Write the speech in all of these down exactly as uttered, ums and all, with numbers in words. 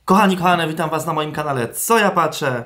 Kochani, kochane, witam was na moim kanale Co ja patrzę?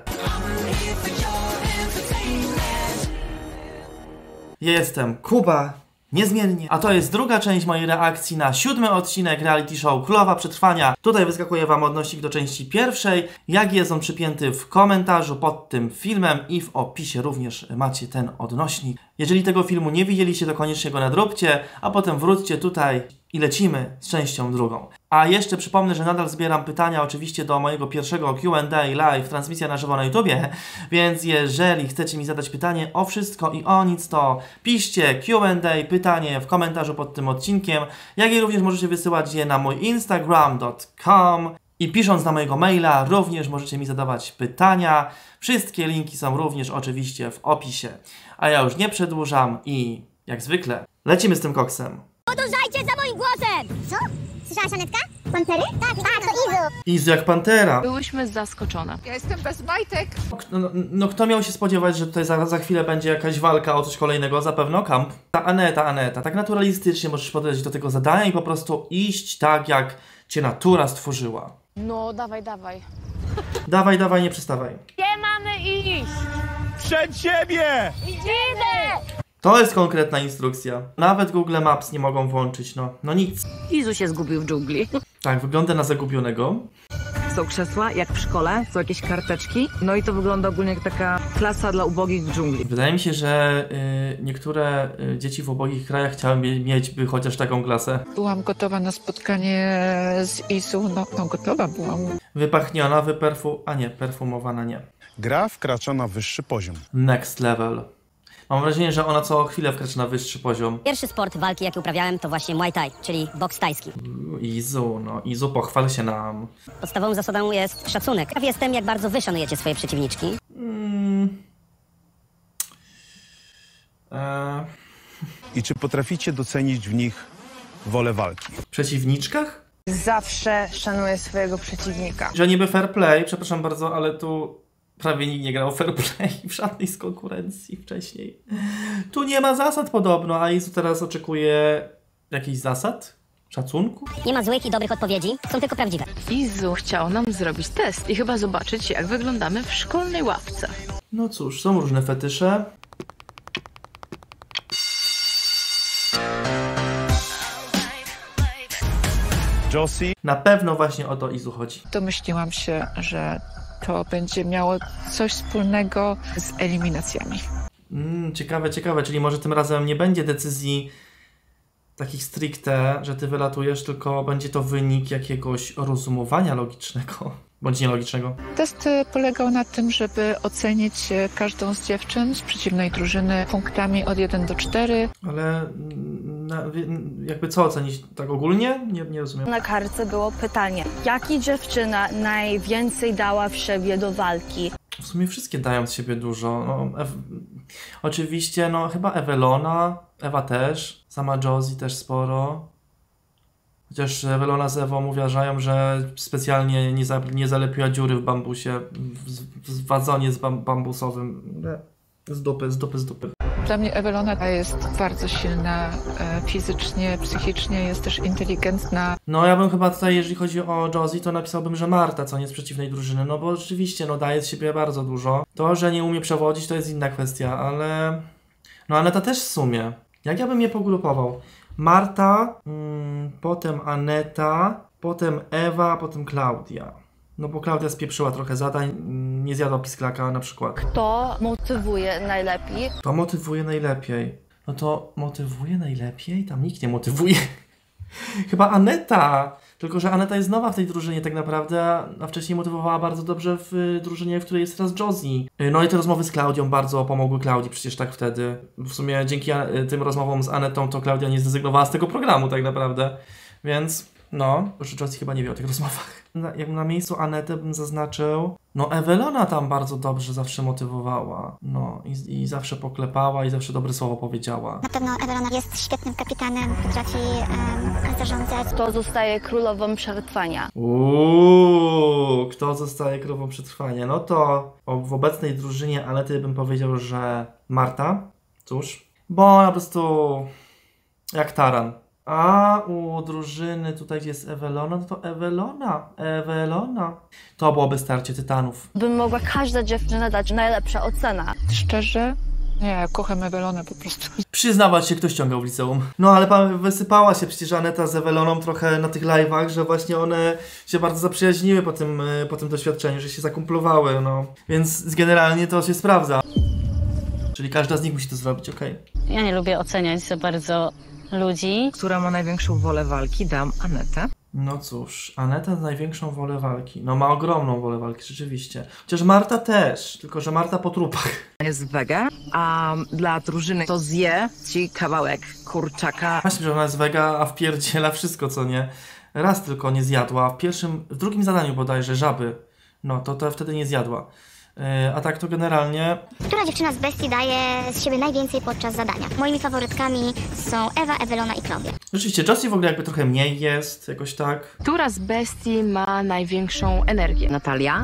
Ja jestem Kuba, niezmiennie, a to jest druga część mojej reakcji na siódmy odcinek reality show Królowa Przetrwania. Tutaj wyskakuje wam odnośnik do części pierwszej, jak jest on przypięty w komentarzu pod tym filmem i w opisie również macie ten odnośnik. Jeżeli tego filmu nie widzieliście, to koniecznie go nadróbcie, a potem wróćcie tutaj i lecimy z częścią drugą. A jeszcze przypomnę, że nadal zbieram pytania oczywiście do mojego pierwszego Q and A live, transmisja na żywo na YouTubie, więc jeżeli chcecie mi zadać pytanie o wszystko i o nic, to piszcie Q and A, pytanie w komentarzu pod tym odcinkiem, jak i również możecie wysyłać je na mój instagram kropka com i pisząc na mojego maila również możecie mi zadawać pytania. Wszystkie linki są również oczywiście w opisie. A ja już nie przedłużam i jak zwykle lecimy z tym koksem. Podążajcie za moim głosem! Co? Słyszałaś, Anetka? Pantery? Tak, tak, to Izu. Izu jak pantera. Byłyśmy zaskoczone. Ja jestem bez majtek. No, no, no kto miał się spodziewać, że tutaj za, za chwilę będzie jakaś walka o coś kolejnego? Zapewne Kamp. Ta Aneta, Aneta, tak naturalistycznie możesz podejść do tego zadania i po prostu iść tak, jak cię natura stworzyła. No, dawaj, dawaj. Dawaj, dawaj, nie przestawaj. Gdzie mamy iść? Przed siebie! Idziemy! To jest konkretna instrukcja. Nawet Google Maps nie mogą włączyć, no, no nic. Izu się zgubił w dżungli. Tak, wygląda na zagubionego. Są krzesła, jak w szkole, są jakieś karteczki. No i to wygląda ogólnie jak taka klasa dla ubogich w dżungli. Wydaje mi się, że y, niektóre y, dzieci w ubogich krajach chciały mieć by chociaż taką klasę. Byłam gotowa na spotkanie z Izu. No, no gotowa byłam. Wypachniona, wyperfu... a nie, perfumowana nie. Gra wkracza na wyższy poziom. Next level. Mam wrażenie, że ona co chwilę wkracza na wyższy poziom. Pierwszy sport walki, jaki uprawiałem, to właśnie Muay Thai, czyli boks tajski. Izu, no Izu, pochwal się nam. Podstawową zasadą jest szacunek. Ciekaw jestem, jak bardzo wy szanujecie swoje przeciwniczki. Mm. Eee. I czy potraficie docenić w nich wolę walki? W przeciwniczkach? Zawsze szanuję swojego przeciwnika. Że niby fair play, przepraszam bardzo, ale tu prawie nikt nie grał fair play w żadnej z konkurencji wcześniej. Tu nie ma zasad podobno, a Izu teraz oczekuje jakichś zasad? Szacunku? Nie ma złych i dobrych odpowiedzi, są tylko prawdziwe. Izu chciał nam zrobić test i chyba zobaczyć, jak wyglądamy w szkolnej ławce. No cóż, są różne fetysze. Josie? Na pewno właśnie o to Izu chodzi. Domyśliłam się, że to będzie miało coś wspólnego z eliminacjami. Mm, ciekawe, ciekawe, czyli może tym razem nie będzie decyzji takich stricte, że ty wylatujesz, tylko będzie to wynik jakiegoś rozumowania logicznego, bądź nielogicznego. Test polegał na tym, żeby ocenić każdą z dziewczyn z przeciwnej drużyny punktami od jeden do czterech. Ale na, jakby co ocenić tak ogólnie? Nie, nie rozumiem. Na kartce było pytanie, jaka dziewczyna najwięcej dała w siebie do walki? W sumie wszystkie dają z siebie dużo. No, Ew... Oczywiście, no chyba Ewelona, Ewa też, sama Josie też sporo. Chociaż Ewelona z Ewą uważają, że specjalnie nie, za, nie zalepiła dziury w bambusie, w, w wazonie z bam, bambusowym. Z dupy, z dupy, z dupy. Dla mnie Ewelona jest bardzo silna e, fizycznie, psychicznie, jest też inteligentna. No ja bym chyba tutaj, jeżeli chodzi o Josie, to napisałbym, że Marta, co nie z przeciwnej drużyny, no bo rzeczywiście, no daje z siebie bardzo dużo. To, że nie umie przewodzić, to jest inna kwestia, ale... No Aneta też w sumie. Jak ja bym je pogrupował? Marta, mm, potem Aneta, potem Ewa, potem Klaudia. No bo Klaudia spieprzyła trochę zadań, nie zjadła pisklaka na przykład. Kto motywuje najlepiej? To motywuje najlepiej. No to motywuje najlepiej? Tam nikt nie motywuje. Chyba Aneta. Tylko że Aneta jest nowa w tej drużynie tak naprawdę, a wcześniej motywowała bardzo dobrze w drużynie, w której jest teraz Josie. No i te rozmowy z Klaudią bardzo pomogły Klaudii przecież tak wtedy. W sumie dzięki tym rozmowom z Anetą to Klaudia nie zrezygnowała z tego programu tak naprawdę. Więc no, już Josie chyba nie wie o tych rozmowach. Na, jak na miejscu Anetę bym zaznaczył, no Ewelona tam bardzo dobrze zawsze motywowała. No i, i zawsze poklepała i zawsze dobre słowo powiedziała. Na pewno Ewelona jest świetnym kapitanem, potrafi um, zarządzać. Kto zostaje królową przetrwania? Uuu, kto zostaje królową przetrwania? No to w obecnej drużynie Anety bym powiedział, że Marta. Cóż, bo ona po prostu jak taran. A u drużyny tutaj, gdzie jest Ewelona, no to Ewelona, Ewelona. To byłoby starcie tytanów. Bym mogła każda dziewczyna dać najlepsza ocena. Szczerze? Nie, kocham Ewelonę po prostu. Przyznawać się, ktoś ściągał w liceum. No ale pan wysypała się przecież Aneta z Eweloną trochę na tych live'ach, że właśnie one się bardzo zaprzyjaźniły po tym, po tym doświadczeniu, że się zakumplowały, no. Więc generalnie to się sprawdza. Czyli każda z nich musi to zrobić, okej. Okay. Ja nie lubię oceniać za bardzo ludzi. Która ma największą wolę walki? Dam Anetę. No cóż, Aneta z największą wolę walki. No ma ogromną wolę walki, rzeczywiście. Chociaż Marta też, tylko że Marta po trupach. Jest wege, a dla drużyny to zje ci kawałek kurczaka. Właśnie, że ona jest wega, a wpierdziela wszystko, co nie. Raz tylko nie zjadła. W pierwszym, w drugim zadaniu bodajże, żaby. No, to, to wtedy nie zjadła. Yy, a tak to generalnie... Która dziewczyna z bestii daje z siebie najwięcej podczas zadania? Moimi faworytkami są Ewa, Ewelona i Klaudia. Rzeczywiście, Josie w ogóle jakby trochę mniej jest, jakoś tak. Która z bestii ma największą energię? Natalia.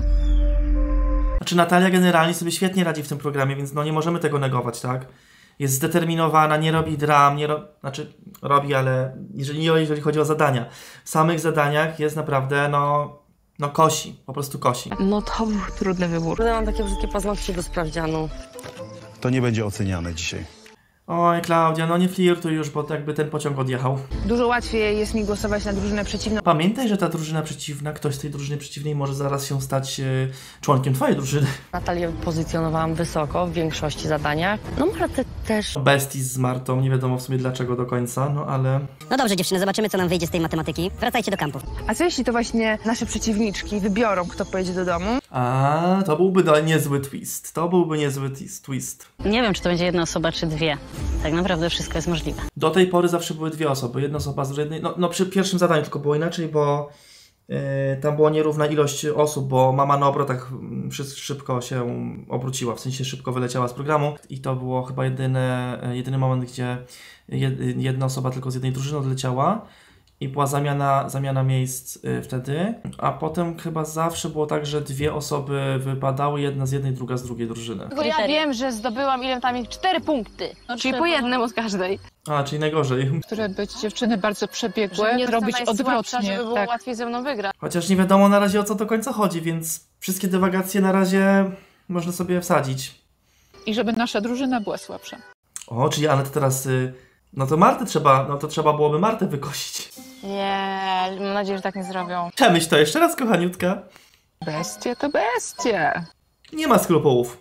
Znaczy Natalia generalnie sobie świetnie radzi w tym programie, więc no nie możemy tego negować, tak? Jest zdeterminowana, nie robi dram, nie ro... znaczy robi, ale jeżeli, jeżeli chodzi o zadania. W samych zadaniach jest naprawdę, no... No kosi, po prostu kosi. No to był trudny wybór. Ja mam takie brzydkie paznokcie do sprawdzianu. To nie będzie oceniane dzisiaj. Oj, Klaudia, no nie flirtuj już, bo jakby ten pociąg odjechał. Dużo łatwiej jest mi głosować na drużynę przeciwną. Pamiętaj, że ta drużyna przeciwna, ktoś z tej drużyny przeciwnej może zaraz się stać e, członkiem twojej drużyny. Natalię pozycjonowałam wysoko w większości zadaniach. No Martę też. Bestii z Martą, nie wiadomo w sumie dlaczego do końca, no ale... No dobrze dziewczyny, zobaczymy co nam wyjdzie z tej matematyki. Wracajcie do kampów. A co jeśli to właśnie nasze przeciwniczki wybiorą, kto pojedzie do domu? A, to byłby do, niezły twist. To byłby niezły twist. Nie wiem, czy to będzie jedna osoba, czy dwie. Tak naprawdę wszystko jest możliwe. Do tej pory zawsze były dwie osoby. Jedna osoba z jednej... No, no przy pierwszym zadaniu tylko było inaczej, bo yy, tam była nierówna ilość osób, bo mama na obrotach szybko się obróciła, w sensie szybko wyleciała z programu i to było chyba jedyny, jedyny moment, gdzie jedna osoba tylko z jednej drużyny odleciała. I była zamiana, zamiana miejsc y, wtedy, a potem chyba zawsze było tak, że dwie osoby wypadały, jedna z jednej, druga z drugiej drużyny. Tylko ja wiem, że zdobyłam ile tam ich? Cztery punkty. No, czyli po jednym od każdej. A, czyli najgorzej. Które być dziewczyny bardzo przebiegłe, nie robić odwrotnie. Słabsza, żeby było tak. łatwiej ze mną wygrać. Chociaż nie wiadomo na razie o co do końca chodzi, więc wszystkie dywagacje na razie można sobie wsadzić. I żeby nasza drużyna była słabsza. O, czyli Aneta teraz... Y, no to Martę trzeba, no to trzeba byłoby Martę wykosić. Nie, mam nadzieję, że tak nie zrobią. Przemyśl to jeszcze raz, kochaniutka. Bestie to bestie. Nie ma skrupułów.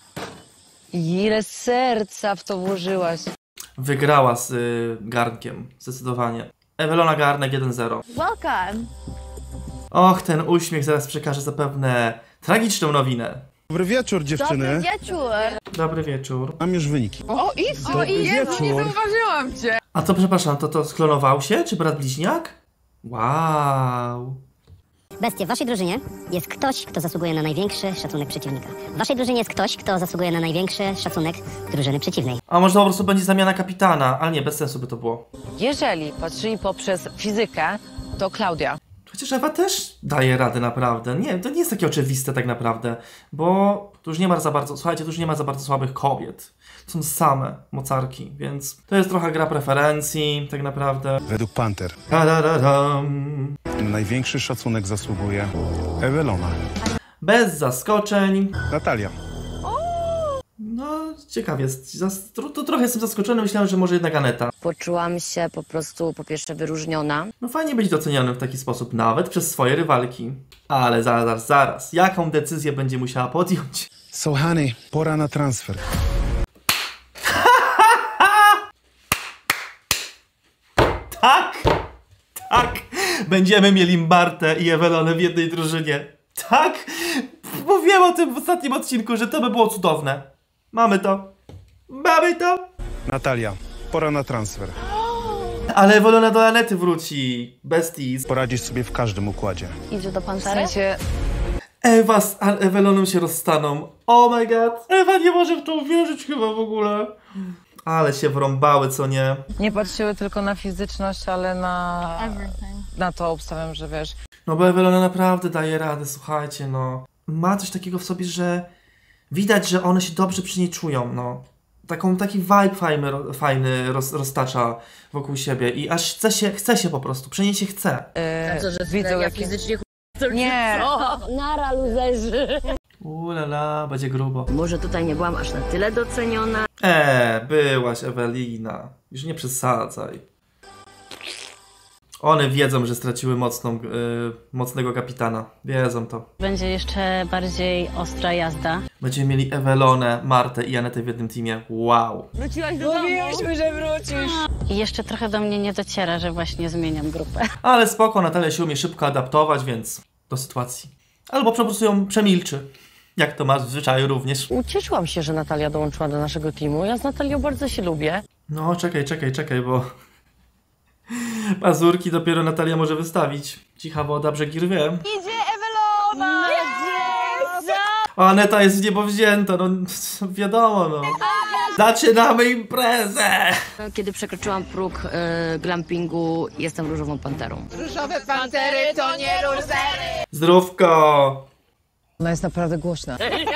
Ile serca w to włożyłaś. Wygrała z y, garnkiem, zdecydowanie. Ewelona Garnek jeden zero. Welcome! Och, ten uśmiech zaraz przekaże zapewne tragiczną nowinę. Dobry wieczór, dziewczyny. Dobry wieczór! Dobry wieczór. Mam już wyniki. O, Izu, Dobry wieczór. nie zauważyłam cię. A to, przepraszam, to to sklonował się? Czy brat bliźniak? Wow. Bestie, w waszej drużynie jest ktoś, kto zasługuje na największy szacunek przeciwnika. W waszej drużynie jest ktoś, kto zasługuje na największy szacunek drużyny przeciwnej. A może to po prostu będzie zamiana kapitana? Ale nie, bez sensu by to było. Jeżeli patrzyli poprzez fizykę, to Klaudia. Chociaż Ewa też daje radę naprawdę. Nie, to nie jest takie oczywiste tak naprawdę. Bo tu już nie ma za bardzo, słuchajcie, tu już nie ma za bardzo słabych kobiet. To są same mocarki, więc to jest trochę gra preferencji tak naprawdę. Według Panther Ta-da-da-dam. na największy szacunek zasługuje Ewelona. Bez zaskoczeń. Natalia. No, ciekawie jest. Zas- to, to trochę jestem zaskoczony, myślałem, że może jednak Aneta. Poczułam się po prostu po pierwsze wyróżniona. No fajnie być docenionym w taki sposób, nawet przez swoje rywalki. Ale zaraz, zaraz, zaraz. Jaką decyzję będzie musiała podjąć? So honey, pora na transfer. Tak! Tak! Będziemy mieli Martę i Ewelonę w jednej drużynie. Tak! Mówiłem o tym w ostatnim odcinku, że to by było cudowne. Mamy to. Mamy to. Natalia, pora na transfer. Ale Ewelona do Anety wróci. Besties. Poradzisz sobie w każdym układzie. Idzie do W Pantery? sensie, Ewa z A- Eweloną się rozstaną. Oh my god. Ewa nie może w to uwierzyć chyba w ogóle. Ale się wrąbały, co nie? Nie patrzyły tylko na fizyczność, ale na, na to obstawiam, że wiesz. No bo Ewelona naprawdę daje radę, słuchajcie, no. Ma coś takiego w sobie, że widać, że one się dobrze przy niej czują, no. taką, taki vibe fajny, fajny roz, roztacza wokół siebie i aż chce się, chce się po prostu, przynajmniej się chce. Eee, co, że widzę jak fizycznie ch... Nie. Nara, luzerzy. Ulala, będzie grubo. Może tutaj nie byłam aż na tyle doceniona. Eee, byłaś Ewelina. Już nie przesadzaj. One wiedzą, że straciły mocną, yy, mocnego kapitana. Wiedzą to. Będzie jeszcze bardziej ostra jazda. Będziemy mieli Ewelonę, Martę i Anetę w jednym teamie. Wow. Wróciłaś do domu. Mówiliśmy, że wrócisz. I jeszcze trochę do mnie nie dociera, że właśnie zmieniam grupę. Ale spoko, Natalia się umie szybko adaptować, więc do sytuacji. Albo po prostu ją przemilczy. Jak to masz w zwyczaju również. Ucieszyłam się, że Natalia dołączyła do naszego teamu. Ja z Natalią bardzo się lubię. No, czekaj, czekaj, czekaj, bo... Pazurki dopiero Natalia może wystawić. Cicha woda, brzegi rwie. Idzie Ewelona! O, Aneta jest w niebo wzięta, no wiadomo, no. Zaczynamy imprezę! Kiedy przekroczyłam próg y, glampingu, jestem różową panterą. Różowe pantery to nie luzery! Zdrówko! Ona jest naprawdę głośna.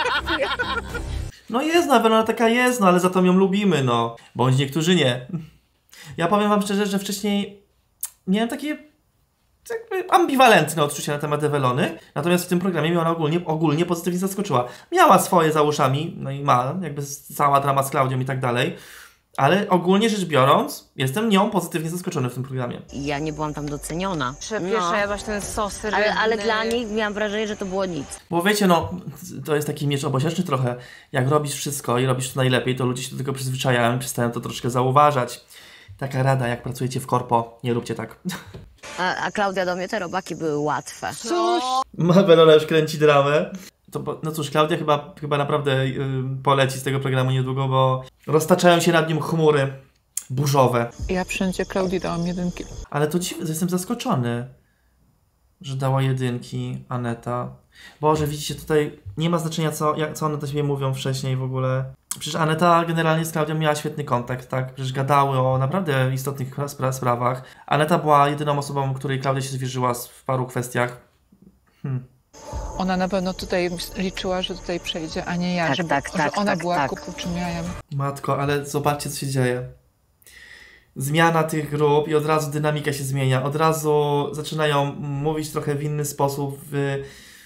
No jest, no, Ewelona taka jest, no, ale za to ją lubimy, no. Bądź niektórzy nie. Ja powiem wam szczerze, że wcześniej miałem takie jakby ambiwalentne odczucia na temat Ewelony, natomiast w tym programie mnie ona ogólnie, ogólnie pozytywnie zaskoczyła. Miała swoje za uszami, no i ma, jakby cała drama z Klaudią i tak dalej, ale ogólnie rzecz biorąc, jestem nią pozytywnie zaskoczony w tym programie. Ja nie byłam tam doceniona. Przepieprzałaś ten sos rybny. Ale, ale dla nich miałam wrażenie, że to było nic. Bo wiecie, no, to jest taki miecz obosieczny trochę. Jak robisz wszystko i robisz to najlepiej, to ludzie się do tego przyzwyczajają i przestają to troszkę zauważać. Taka rada, jak pracujecie w korpo, nie róbcie tak. A, a Klaudia do mnie, te robaki były łatwe. Cóż! Ewelona już kręci dramę. To, no cóż, Klaudia chyba, chyba naprawdę yy, poleci z tego programu niedługo, bo roztaczają się nad nim chmury burzowe. Ja wszędzie Klaudii dałam jedynki. Ale to dziwne, jestem zaskoczony, że dała jedynki Aneta. Boże, widzicie, tutaj nie ma znaczenia, co, jak, co one do siebie mówią wcześniej w ogóle. Przecież Aneta generalnie z Klaudią miała świetny kontakt, tak? Przecież gadały o naprawdę istotnych spra sprawach. Aneta była jedyną osobą, której Klaudia się zwierzyła w paru kwestiach. Hmm. Ona na pewno tutaj liczyła, że tutaj przejdzie, a nie ja, Tak, żeby, tak, że tak, ona tak, była tak. kupuczym jajem. Matko, ale zobaczcie, co się dzieje. Zmiana tych grup i od razu dynamika się zmienia. Od razu zaczynają mówić trochę w inny sposób, w,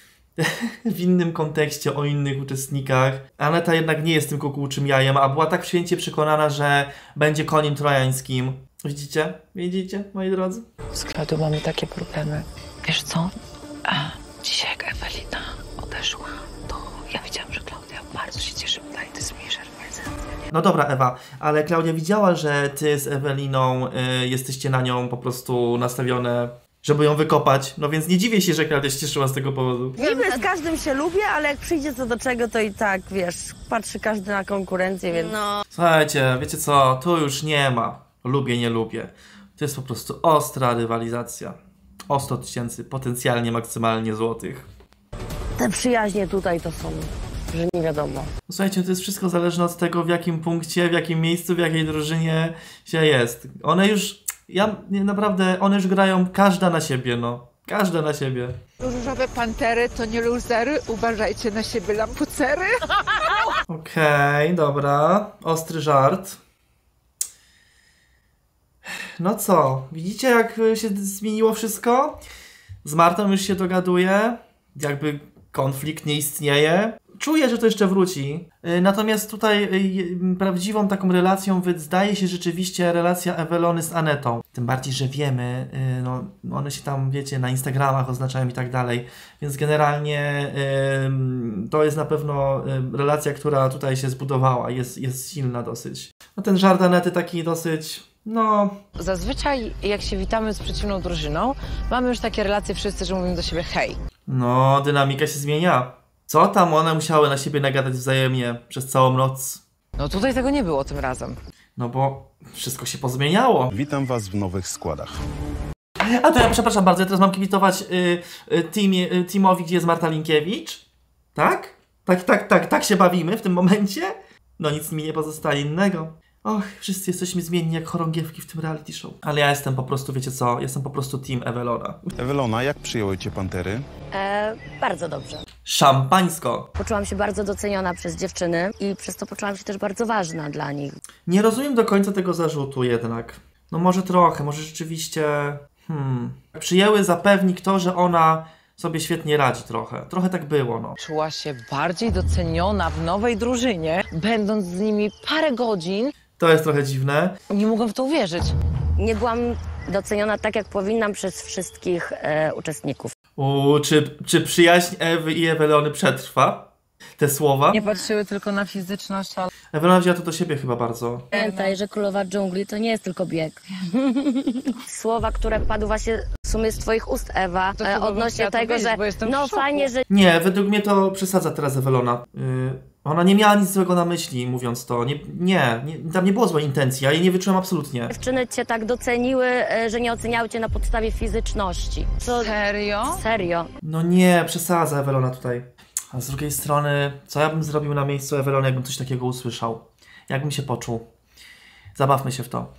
w innym kontekście o innych uczestnikach. Aneta jednak nie jest tym kukułczym jajem, a była tak święcie przekonana, że będzie koniem trojańskim. Widzicie? Widzicie, moi drodzy? Z Klaudią mamy takie problemy. Wiesz co? A, dzisiaj jak Ewelina odeszła, to ja widziałam, że Klaudia bardzo się cieszy, bo daje ty zmniejszasz prezencję. No dobra, Ewa, ale Klaudia widziała, że ty z Eweliną y, jesteście na nią po prostu nastawione, żeby ją wykopać. No więc nie dziwię się, że Klaudia się cieszyła z tego powodu. Niby z każdym się lubię, ale jak przyjdzie co do czego, to i tak, wiesz, patrzy każdy na konkurencję, więc... No. Słuchajcie, wiecie co, tu już nie ma lubię, nie lubię. To jest po prostu ostra rywalizacja. O sto tysięcy, potencjalnie maksymalnie złotych. Te przyjaźnie tutaj to są, że nie wiadomo. Słuchajcie, to jest wszystko zależne od tego, w jakim punkcie, w jakim miejscu, w jakiej drużynie się jest. One już, ja nie, naprawdę, one już grają każda na siebie, no. Każda na siebie. Różowe pantery to nie luzery, uważajcie na siebie, lampucery. Okej, okay, dobra. Ostry żart. No co, widzicie jak się zmieniło wszystko? Z Martą już się dogaduje, jakby konflikt nie istnieje. Czuję, że to jeszcze wróci. Natomiast tutaj prawdziwą taką relacją zdaje się rzeczywiście relacja Ewelony z Anetą. Tym bardziej, że wiemy, no one się tam, wiecie, na Instagramach oznaczają i tak dalej. Więc generalnie to jest na pewno relacja, która tutaj się zbudowała. Jest, jest silna dosyć. No ten żart Anety taki dosyć... No. Zazwyczaj jak się witamy z przeciwną drużyną, mamy już takie relacje wszyscy, że mówimy do siebie hej. No, dynamika się zmienia. Co tam one musiały na siebie nagadać wzajemnie przez całą noc? No tutaj tego nie było tym razem. No bo wszystko się pozmieniało. Witam was w nowych składach. A to ja przepraszam bardzo, ja teraz mam kibicować y, y, teamie, y, teamowi, gdzie jest Marta Linkiewicz? Tak? Tak, tak, tak, tak się bawimy w tym momencie? No nic mi nie pozostaje innego. Och, wszyscy jesteśmy zmienni jak chorągiewki w tym reality show. Ale ja jestem po prostu, wiecie co, jestem po prostu team Ewelona. Ewelona, jak przyjęły cię pantery? E, bardzo dobrze. Szampańsko. Poczułam się bardzo doceniona przez dziewczyny i przez to poczułam się też bardzo ważna dla nich. Nie rozumiem do końca tego zarzutu jednak. No może trochę, może rzeczywiście... Hmm... Przyjęły za pewnik to, że ona sobie świetnie radzi trochę. Trochę tak było, no. Czuła się bardziej doceniona w nowej drużynie, będąc z nimi parę godzin. To jest trochę dziwne. Nie mogłam w to uwierzyć. Nie byłam doceniona tak, jak powinnam przez wszystkich e, uczestników. U, czy, czy przyjaźń Ewy i Ewelony przetrwa? Te słowa? Nie patrzyły tylko na fizyczność, ale... Ewelona wzięła to do siebie chyba bardzo. Pamiętaj, że królowa dżungli to nie jest tylko bieg. Słowa, które padły właśnie w sumie z twoich ust, Ewa, To e, chyba odnośnie bym chciała to tego, wiedzieć, że bo jestem w no szoku. fajnie, że Nie, według mnie to przesadza teraz Ewelona. Yy, ona nie miała nic złego na myśli, mówiąc to. Nie, nie, nie, tam nie było złej intencji, ja jej nie wyczułem absolutnie. dziewczyny cię tak doceniły, e, że nie oceniały cię na podstawie fizyczności. Co... Serio? Serio. No nie, przesadza Ewelona tutaj. A z drugiej strony, co ja bym zrobił na miejscu Ewelony, jakbym coś takiego usłyszał? Jakbym się poczuł? Zabawmy się w to.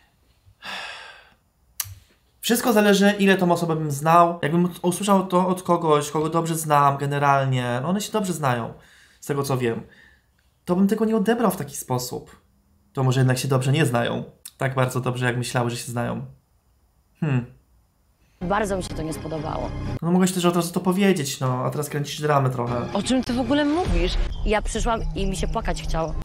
Wszystko zależy, ile tą osobę bym znał. Jakbym usłyszał to od kogoś, kogo dobrze znam generalnie, no one się dobrze znają, z tego co wiem, to bym tego nie odebrał w taki sposób. To może jednak się dobrze nie znają. Tak bardzo dobrze, jak myślały, że się znają. Hmm. Bardzo mi się to nie spodobało. No mogłeś też od razu to powiedzieć, no, a teraz kręcisz dramę trochę. O czym ty w ogóle mówisz? Ja przyszłam i mi się płakać chciało.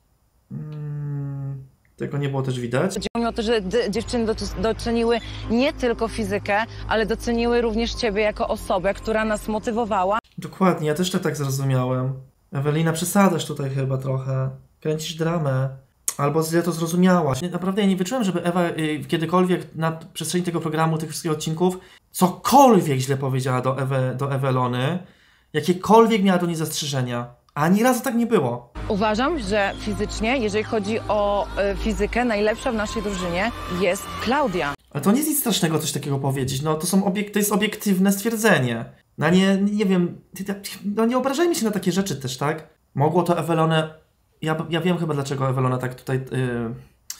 Mm, tego nie było też widać. Chodziło mi o to, że dziewczyny doc- doceniły nie tylko fizykę, ale doceniły również ciebie jako osobę, która nas motywowała. Dokładnie, ja też to tak zrozumiałem. Ewelina, przesadzasz tutaj chyba trochę. Kręcisz dramę. Albo źle to zrozumiałaś. Naprawdę ja nie wyczułem, żeby Ewa y, kiedykolwiek na przestrzeni tego programu, tych wszystkich odcinków, cokolwiek źle powiedziała do, Ewe, do Ewelony, jakiekolwiek miała do niej zastrzeżenia. Ani razu tak nie było. Uważam, że fizycznie, jeżeli chodzi o y, fizykę, najlepsza w naszej drużynie jest Klaudia. Ale to nie jest nic strasznego coś takiego powiedzieć. No to są obiek to jest obiektywne stwierdzenie. No nie, nie wiem, no nie obrażajmy się na takie rzeczy też, tak? Mogło to Ewelonę... Ja, ja wiem chyba, dlaczego Ewelona tak tutaj yy,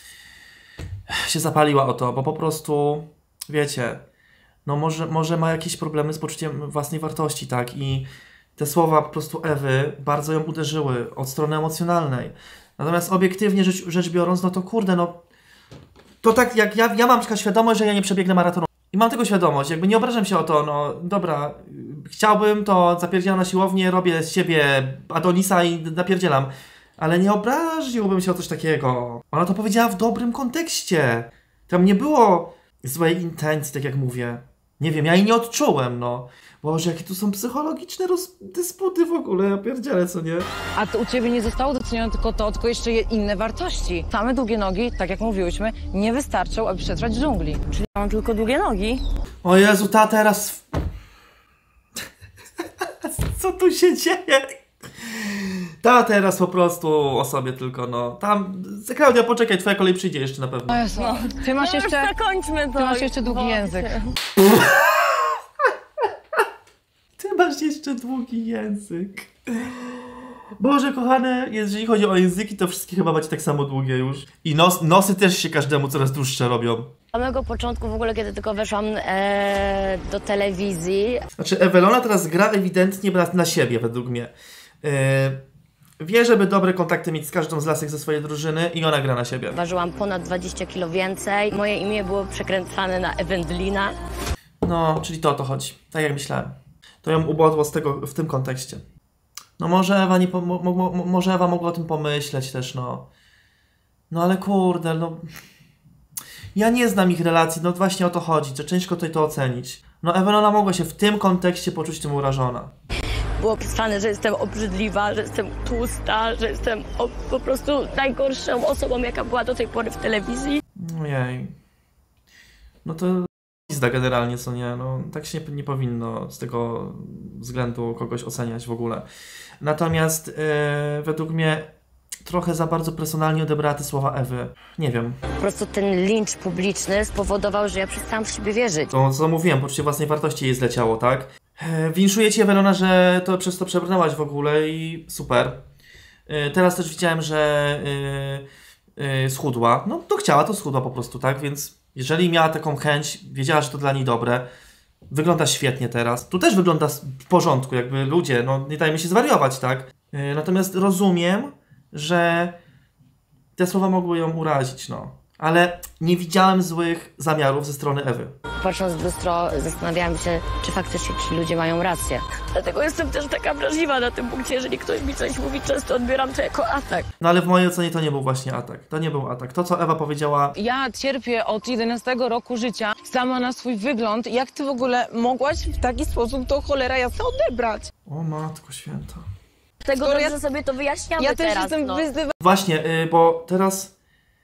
się zapaliła o to, bo po prostu, wiecie, no może, może ma jakieś problemy z poczuciem własnej wartości, tak? I te słowa po prostu Ewy bardzo ją uderzyły od strony emocjonalnej. Natomiast obiektywnie rzecz, rzecz biorąc, no to kurde, no to tak jak ja, ja mam taka świadomość, że ja nie przebiegnę maratonu. I mam tego świadomość, jakby nie obrażam się o to, no dobra, chciałbym, to zapierdzielam na siłownię, robię z siebie Adonisa i napierdzielam. Ale nie obraziłbym się o coś takiego. Ona to powiedziała w dobrym kontekście. Tam nie było złej intencji, tak jak mówię. Nie wiem, ja jej nie odczułem, no. Boże, jakie tu są psychologiczne roz... dysputy w ogóle, ja pierdzielę, co nie? A to u ciebie nie zostało docenione tylko to, tylko jeszcze je inne wartości. Same długie nogi, tak jak mówiłyśmy, nie wystarczą, aby przetrwać w dżungli. Czyli mam tylko długie nogi. O Jezu, ta teraz... Co tu się dzieje? Ta teraz po prostu o sobie tylko, no. Tam, Klaudia, poczekaj, twoja kolej przyjdzie jeszcze na pewno. O Jezu, ty masz No już jeszcze... zakończmy to. Ty masz jeszcze długi Boże. język. Ty masz jeszcze długi język. Boże, kochane, jeżeli chodzi o języki, to wszystkie chyba macie tak samo długie już. I nos, nosy też się każdemu coraz dłuższe robią. Od samego początku w ogóle, kiedy tylko weszłam e, do telewizji. Znaczy, Ewelona teraz gra ewidentnie na, na siebie, według mnie. Yy, wie, żeby dobre kontakty mieć z każdą z lasek ze swojej drużyny i ona gra na siebie. Ważyłam ponad dwadzieścia kilo więcej. Moje imię było przekręcane na Ewendlina. No, czyli to o to chodzi. Tak jak myślałem. To ją ubodło z tego, w tym kontekście. No może Ewa, nie, mo, mo, może Ewa mogła o tym pomyśleć też, no. No ale kurde, no... Ja nie znam ich relacji, no właśnie o to chodzi, to ciężko tutaj to ocenić. No Ewelona mogła się w tym kontekście poczuć tym urażona. Było pisane, że jestem obrzydliwa, że jestem tłusta, że jestem o, po prostu najgorszą osobą, jaka była do tej pory w telewizji. Ojej. No to pizda generalnie, co nie? No tak się nie, nie powinno z tego względu kogoś oceniać w ogóle. Natomiast yy, według mnie trochę za bardzo personalnie odebrała te słowa Ewy. Nie wiem. Po prostu ten lincz publiczny spowodował, że ja przestałam w siebie wierzyć. To co mówiłem, poczucie własnej wartości jej zleciało, tak? Yy, winszuję ci, Ewelona, że to przez to przebrnęłaś w ogóle i super. Yy, teraz też widziałem, że yy, yy, schudła. No to chciała, to schudła po prostu, tak? Więc jeżeli miała taką chęć, wiedziała, że to dla niej dobre, Wygląda świetnie teraz. Tu też wygląda w porządku, jakby ludzie, no nie dajmy się zwariować, tak? Yy, natomiast rozumiem, że te słowa mogły ją urazić, no. Ale nie widziałem złych zamiarów ze strony Ewy. Patrząc w lustro, zastanawiałam się, czy faktycznie ci ludzie mają rację. Dlatego jestem też taka wrażliwa na tym punkcie, jeżeli ktoś mi coś mówi, często odbieram to jako atak. No ale w mojej ocenie to nie był właśnie atak. To nie był atak. To, co Ewa powiedziała... Ja cierpię od jedenastego roku życia sama na swój wygląd. Jak ty w ogóle mogłaś w taki sposób to cholera jasna odebrać? O matko święta. Tego Skoro dobrze ja- sobie to wyjaśniamy Ja też teraz, jestem no. wyzywa... Właśnie, yy, bo teraz...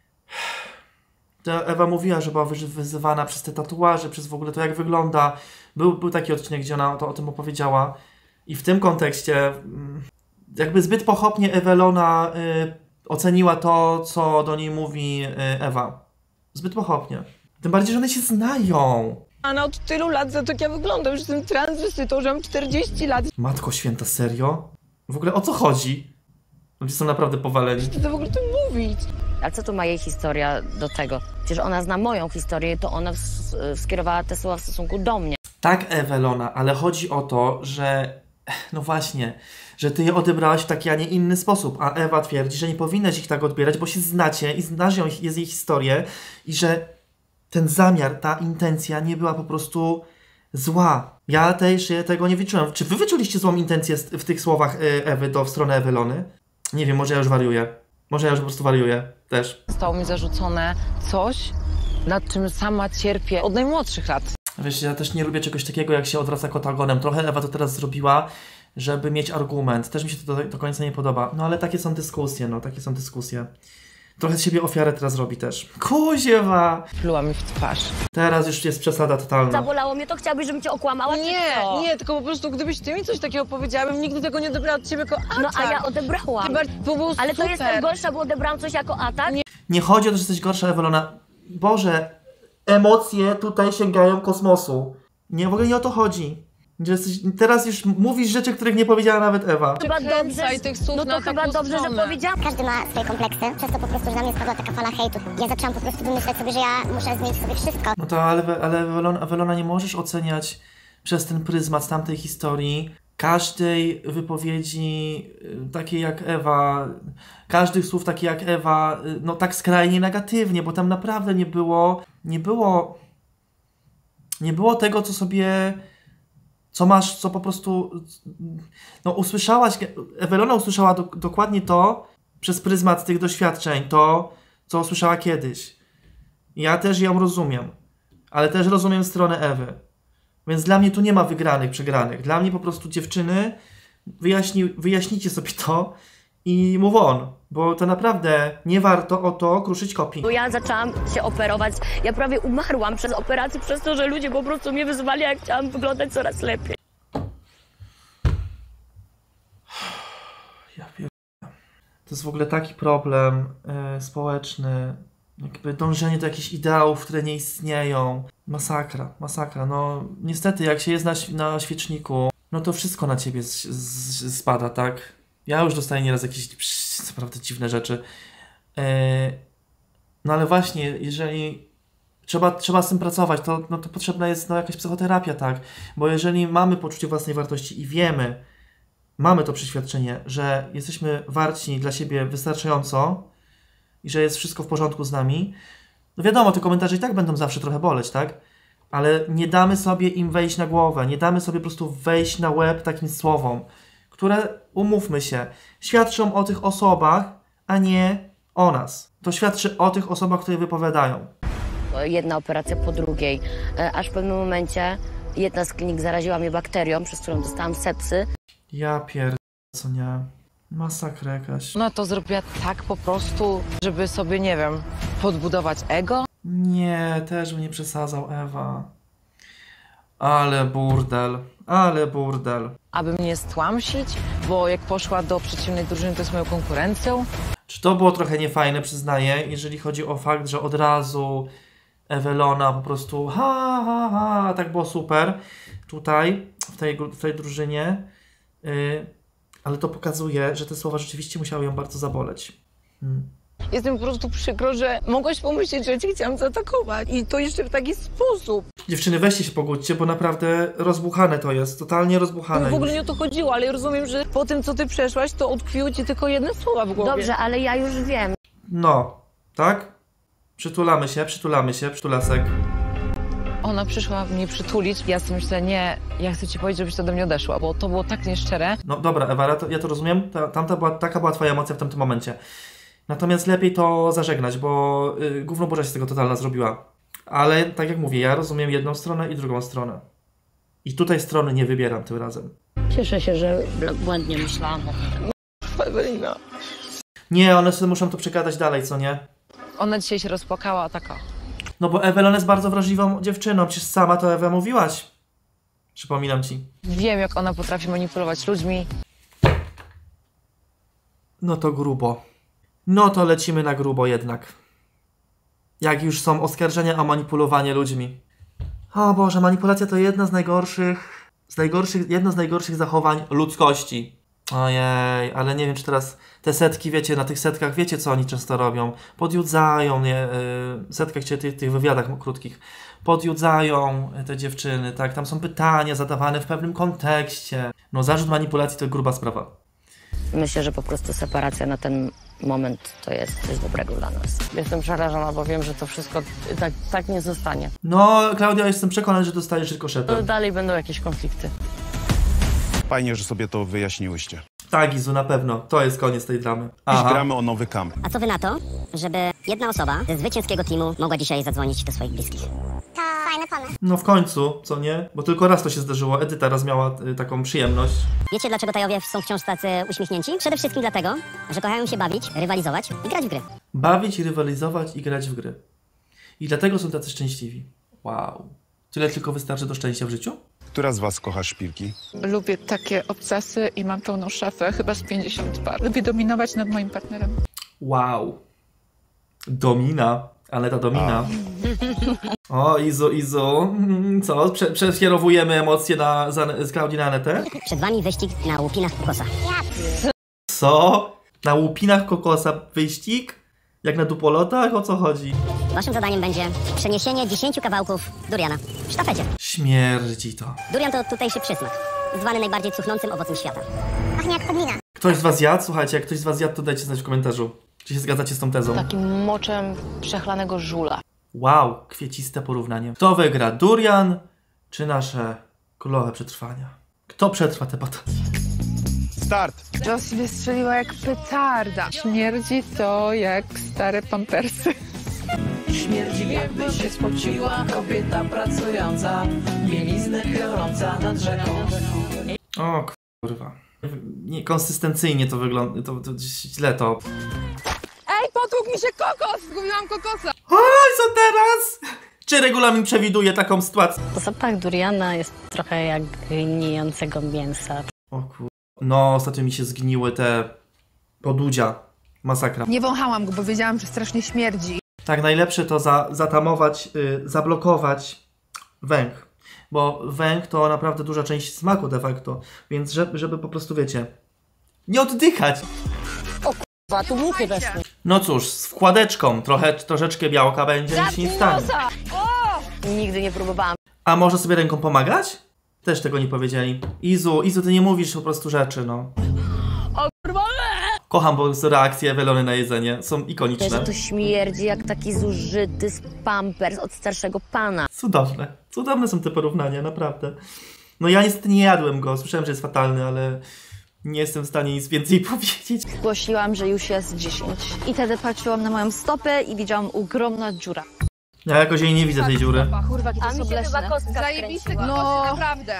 To Ewa mówiła, że była wyzy- wyzywana przez te tatuaże, przez w ogóle to, jak wygląda. Był, był taki odcinek, gdzie ona to, o tym opowiedziała. I w tym kontekście mm, jakby zbyt pochopnie Ewelona y, oceniła to, co do niej mówi y, Ewa. Zbyt pochopnie. Tym bardziej, że one się znają. A od tylu lat za to jak ja wyglądam, że jestem transwestytą, że mam czterdzieści lat. Matko święta, serio? W ogóle o co chodzi? Ludzie są naprawdę powaleni. Co ty w ogóle o tym mówić? A co tu ma jej historia do tego? Przecież ona zna moją historię, to ona ws- skierowała te słowa w stosunku do mnie. Tak, Ewelona, ale chodzi o to, że no właśnie, że ty je odebrałaś w taki, a nie inny sposób, a Ewa twierdzi, że nie powinnaś ich tak odbierać, bo się znacie i znasz ją, jest jej historię i że ten zamiar, ta intencja nie była po prostu zła. Ja też tego nie wyczułem. Czy wy wyczuliście złą intencję w tych słowach Ewy do w stronę Ewelony? Nie wiem, może ja już wariuję. Może ja już po prostu wariuję też. Zostało mi zarzucone coś, nad czym sama cierpię od najmłodszych lat. Wiesz, ja też nie lubię czegoś takiego, jak się odwraca kotagonem. Trochę Ewa to teraz zrobiła, żeby mieć argument. Też mi się to do, do końca nie podoba. No ale takie są dyskusje, no, takie są dyskusje. Trochę z siebie ofiarę teraz robi też. Kuziewa! Pluła mi w twarz. Teraz już jest przesada totalna. Zabolało mnie to, chciałabyś, żebym cię okłamała? Nie, nie, tylko po prostu gdybyś ty mi coś takiego powiedziała, bym nigdy tego nie odebrała od ciebie jako atak. No a ja odebrałam. Chyba to było Ale to super. jestem gorsza, bo odebrałam coś jako atak? Nie. Nie chodzi o to, że jesteś gorsza, Ewelona. Boże, emocje tutaj sięgają kosmosu. Nie, w ogóle nie o to chodzi. Że jesteś, teraz już mówisz rzeczy, których nie powiedziała nawet Ewa. Chyba dobrze, tych słów no to na chyba taką dobrze, stronę. że powiedziałam. Każdy ma swoje kompleksy, przez to po prostu, że na mnie spadła taka fala hejtu. Ja zaczęłam po prostu wymyślać sobie, że ja muszę zmienić sobie wszystko. No to ale, ale Ewelona, Ewelona, nie możesz oceniać przez ten pryzmat z tamtej historii każdej wypowiedzi y, takiej jak Ewa, każdych słów takiej jak Ewa, y, no tak skrajnie negatywnie, bo tam naprawdę nie było, nie było, nie było tego, co sobie, co masz, co po prostu, no usłyszałaś, Ewelona usłyszała do, dokładnie to przez pryzmat tych doświadczeń, to, co usłyszała kiedyś. Ja też ją rozumiem, ale też rozumiem stronę Ewy. Więc dla mnie tu nie ma wygranych, przegranych. Dla mnie po prostu dziewczyny, wyjaśni, wyjaśnijcie sobie to i move on. Bo to naprawdę nie warto o to kruszyć kopii. Bo ja zaczęłam się operować. Ja prawie umarłam przez operację, przez to, że ludzie po prostu mnie wyzywali, a ja chciałam wyglądać coraz lepiej. Ja pier... To jest w ogóle taki problem yy, społeczny. Jakby dążenie do jakichś ideałów, które nie istnieją. Masakra, masakra. No niestety, jak się jest na, na świeczniku, no to wszystko na ciebie z, z, spada, tak? Ja już dostaję nieraz jakieś psz, naprawdę dziwne rzeczy. Yy, no ale właśnie, jeżeli trzeba, trzeba z tym pracować, to, no, to potrzebna jest no, jakaś psychoterapia, tak? Bo jeżeli mamy poczucie własnej wartości i wiemy, mamy to przeświadczenie, że jesteśmy warci dla siebie wystarczająco i że jest wszystko w porządku z nami, no wiadomo, te komentarze i tak będą zawsze trochę boleć, tak? Ale nie damy sobie im wejść na głowę, nie damy sobie po prostu wejść na łeb takim słowom, które, umówmy się, świadczą o tych osobach, a nie o nas. To świadczy o tych osobach, które wypowiadają. Jedna operacja po drugiej, aż w pewnym momencie jedna z klinik zaraziła mnie bakterią, przez którą dostałam sepsy. Ja pierd... co nie... Masakra jakaś. No to zrobiła tak po prostu, żeby sobie, nie wiem, podbudować ego? Nie, też bym nie przesadzał, Ewa. Ale burdel, ale burdel. Aby mnie stłamsić, bo jak poszła do przeciwnej drużyny, to jest moją konkurencją. Czy to było trochę niefajne, przyznaję, jeżeli chodzi o fakt, że od razu Ewelona po prostu ha, ha, ha, tak było super tutaj, w tej, w tej drużynie. Yy, ale to pokazuje, że te słowa rzeczywiście musiały ją bardzo zaboleć. Hmm. Jest mi po prostu przykro, że mogłaś pomyśleć, że cię chciałam zaatakować. I to jeszcze w taki sposób. Dziewczyny, weźcie się pogódźcie, bo naprawdę rozbuchane to jest. Totalnie rozbuchane. No w ogóle już. nie o to chodziło, ale ja rozumiem, że po tym, co ty przeszłaś, to utkwiły ci tylko jedne słowa w głowie. Dobrze, ale ja już wiem. No, tak? Przytulamy się, przytulamy się, przytulasek. Ona przyszła mnie przytulić. Ja sobie myślę, nie, ja chcę ci powiedzieć, żebyś to do mnie odeszła, bo to było tak nieszczere. No dobra, Ewa, ja to, ja to rozumiem. Ta, tamta była, taka była twoja emocja w tamtym momencie. Natomiast lepiej to zażegnać, bo yy, gówno burza się z tego totalna zrobiła. Ale tak jak mówię, ja rozumiem jedną stronę i drugą stronę. I tutaj strony nie wybieram tym razem. Cieszę się, że błędnie myślałam. Ewelina. Nie, one sobie muszą to przegadać dalej, co nie? Ona dzisiaj się rozpłakała, taka. No bo Ewelona jest bardzo wrażliwą dziewczyną, przecież sama to Ewa mówiłaś. Przypominam ci. Wiem, jak ona potrafi manipulować ludźmi. No to grubo. No to lecimy na grubo jednak. Jak już są oskarżenia o manipulowanie ludźmi. O Boże, manipulacja to jedna z najgorszych, z najgorszych, jedno z najgorszych zachowań ludzkości. Ojej, ale nie wiem, czy teraz te setki, wiecie, na tych setkach, wiecie, co oni często robią? Podjudzają, nie? Yy, setkach, czy tych, tych wywiadach krótkich. Podjudzają te dziewczyny, tak? Tam są pytania zadawane w pewnym kontekście. No, zarzut manipulacji to gruba sprawa. Myślę, że po prostu separacja na ten moment to jest coś dobrego dla nas. Jestem przerażona, bo wiem, że to wszystko tak, tak nie zostanie. No, Klaudia, jestem przekonany, że dostajesz rykoszetem. To dalej będą jakieś konflikty. Fajnie, że sobie to wyjaśniłyście. Tak, Izu, na pewno. To jest koniec tej dramy. Dziś Aha. gramy o nowy kamp. A co wy na to, żeby jedna osoba ze zwycięskiego teamu mogła dzisiaj zadzwonić do swoich bliskich? To fajny pomysł. No w końcu, co nie? Bo tylko raz to się zdarzyło. Edyta raz miała y, taką przyjemność. Wiecie, dlaczego Tajowie są wciąż tacy uśmiechnięci? Przede wszystkim dlatego, że kochają się bawić, rywalizować i grać w gry. Bawić, rywalizować i grać w gry. I dlatego są tacy szczęśliwi. Wow. Tyle tylko wystarczy do szczęścia w życiu? Która z was kocha szpilki? Lubię takie obcasy i mam pełną szafę, chyba z pięćdziesiąt par. Lubię dominować nad moim partnerem. Wow. Domina. Ale ta domina. O, Izu, Izu. Co? Prze przekierowujemy emocje na, za, z Klaudii na Anetę? Przed wami wyścig na łupinach kokosa. Co? Na łupinach kokosa wyścig? Jak na dupolotach? O co chodzi? Waszym zadaniem będzie przeniesienie dziesięciu kawałków duriana w sztafecie. Śmierdzi to. Durian to tutejszy przysmak, zwany najbardziej cuchnącym owocem świata. Pachnie jak podlina. Ktoś z was jadł? Słuchajcie, jak ktoś z was jadł, to dajcie znać w komentarzu. Czy się zgadzacie z tą tezą? Takim moczem przechlanego żula. Wow, kwieciste porównanie. Kto wygra? Durian czy nasze królowe przetrwania? Kto przetrwa tę bataję? Start! Josie wystrzeliła jak petarda. Śmierdzi to jak stare pampersy. Śmierdzi, jakby się spociła kobieta pracująca, bieliznę piorąca nad rzeką. O kurwa. Niekonsystencyjnie to wygląda, to, to źle to. Ej, potłukł mi się kokos! Zgubiłam kokosa! Oj, co teraz? Czy regulamin przewiduje taką sytuację? Zapach duriana jest trochę jak gnijącego mięsa. O kur... No, ostatnio mi się zgniły te podudzia. Masakra. Nie wąchałam go, bo wiedziałam, że strasznie śmierdzi. Tak, najlepsze to za, zatamować, yy, zablokować węch. Bo węch to naprawdę duża część smaku de facto. Więc żeby, żeby po prostu, wiecie, nie oddychać. A tu muchy weszły. No cóż, z wkładeczką trochę, troszeczkę białka będzie, nic się nie stanie. Nigdy nie próbowałam. A może sobie ręką pomagać? Też tego nie powiedzieli. Izu, Izu, ty nie mówisz po prostu rzeczy, no. O kurwa! Kocham po prostu reakcje Ewelony na jedzenie. Są ikoniczne. Że to śmierdzi jak taki zużyty z pampers od starszego pana. Cudowne. Cudowne są te porównania, naprawdę. No ja niestety nie jadłem go. Słyszałem, że jest fatalny, ale nie jestem w stanie nic więcej powiedzieć. Zgłosiłam, że już jest dziesięć. I wtedy patrzyłam na moją stopę i widziałam ogromna dziura. Ja jakoś jej nie widzę tej dziury. Kurwa, jakie to jest obleśne. Zajebiste kokosy, No. naprawdę.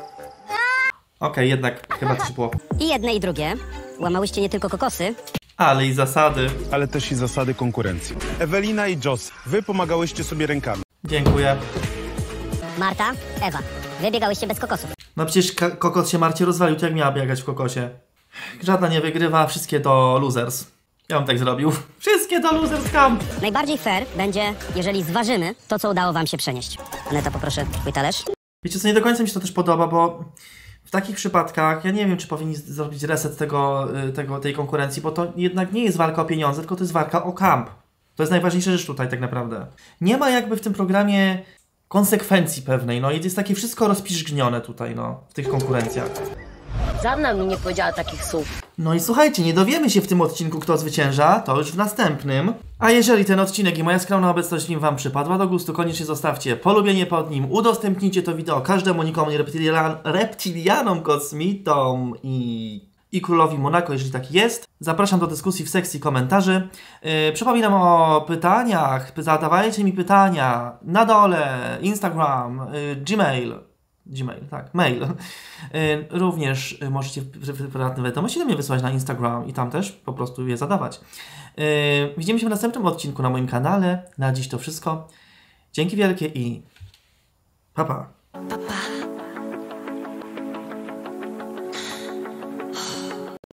Okej, okay, jednak chyba coś było. I jedne i drugie. Łamałyście nie tylko kokosy, ale i zasady. Ale też i zasady konkurencji. Ewelina i Joss, wy pomagałyście sobie rękami. Dziękuję. Marta, Ewa. Wy biegałyście bez kokosów. No przecież kokos się Marcie rozwalił, to jak miała biegać w kokosie? Żadna nie wygrywa, wszystkie to losers. Ja bym tak zrobił. Wszystkie to losers camp. Najbardziej fair będzie, jeżeli zważymy to, co udało wam się przenieść. Aneta, poproszę twój talerz. Wiecie co, nie do końca mi się to też podoba, bo w takich przypadkach, ja nie wiem, czy powinni zrobić reset tego, tego, tej konkurencji, bo to jednak nie jest walka o pieniądze, tylko to jest walka o kamp. To jest najważniejsza rzecz tutaj tak naprawdę. Nie ma jakby w tym programie konsekwencji pewnej, no i jest takie wszystko rozpiszgnione tutaj, no, w tych konkurencjach. Żadna mi nie powiedziała takich słów. No i słuchajcie, nie dowiemy się w tym odcinku, kto zwycięża, to już w następnym. A jeżeli ten odcinek i moja skromna obecność w nim wam przypadła do gustu, koniecznie zostawcie polubienie pod nim, udostępnijcie to wideo każdemu, nikomu nie reptilian, reptilianom, kosmitom i... i królowi Monako, jeżeli tak jest. Zapraszam do dyskusji w sekcji komentarzy. Yy, przypominam o pytaniach, zadawajcie mi pytania na dole, Instagram, yy, Gmail, Gmail, tak, mail. Yy, również yy, możecie prywatne wiadomości do mnie wysłać na Instagram i tam też po prostu je zadawać. Yy, widzimy się w następnym odcinku na moim kanale. Na dziś to wszystko. Dzięki wielkie i pa pa. Pa, pa.